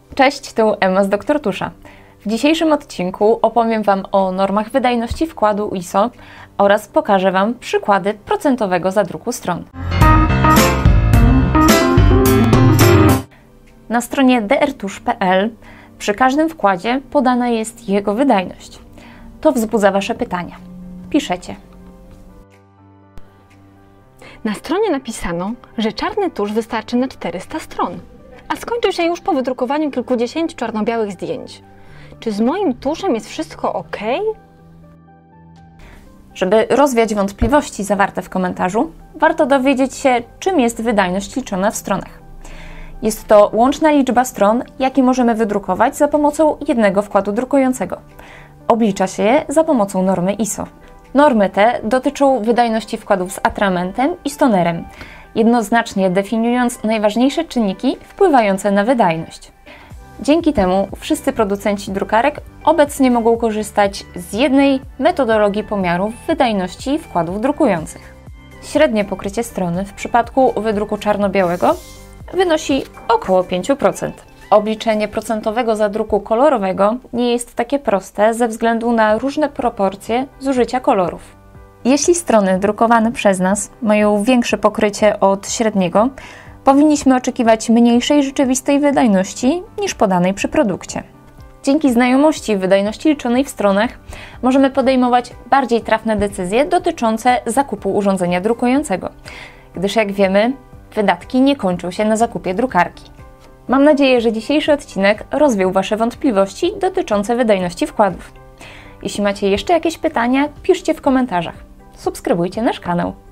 Cześć, tu Emma z Dr. Tusza. W dzisiejszym odcinku opowiem Wam o normach wydajności wkładu ISO oraz pokażę Wam przykłady procentowego zadruku stron. Na stronie drtusz.pl przy każdym wkładzie podana jest jego wydajność. To wzbudza Wasze pytania. Piszecie. Na stronie napisano, że czarny tusz wystarczy na 400 stron, a skończył się już po wydrukowaniu kilkudziesięciu czarno-białych zdjęć. Czy z moim tuszem jest wszystko ok? Żeby rozwiać wątpliwości zawarte w komentarzu, warto dowiedzieć się, czym jest wydajność liczona w stronach. Jest to łączna liczba stron, jakie możemy wydrukować za pomocą jednego wkładu drukującego. Oblicza się je za pomocą normy ISO. Normy te dotyczą wydajności wkładów z atramentem i z tonerem, jednoznacznie definiując najważniejsze czynniki wpływające na wydajność. Dzięki temu wszyscy producenci drukarek obecnie mogą korzystać z jednej metodologii pomiaru wydajności wkładów drukujących. Średnie pokrycie strony w przypadku wydruku czarno-białego wynosi około 5%. Obliczenie procentowego zadruku kolorowego nie jest takie proste ze względu na różne proporcje zużycia kolorów. Jeśli strony drukowane przez nas mają większe pokrycie od średniego, powinniśmy oczekiwać mniejszej rzeczywistej wydajności niż podanej przy produkcie. Dzięki znajomości wydajności liczonej w stronach możemy podejmować bardziej trafne decyzje dotyczące zakupu urządzenia drukującego, gdyż jak wiemy, wydatki nie kończą się na zakupie drukarki. Mam nadzieję, że dzisiejszy odcinek rozwiał Wasze wątpliwości dotyczące wydajności wkładów. Jeśli macie jeszcze jakieś pytania, piszcie w komentarzach. Subskrybujcie nasz kanał.